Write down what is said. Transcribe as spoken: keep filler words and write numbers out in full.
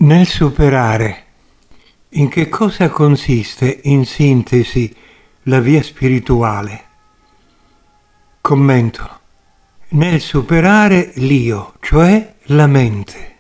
Nel superare. In che cosa consiste, in sintesi, la via spirituale? Commento. Nel superare l'io, cioè la mente.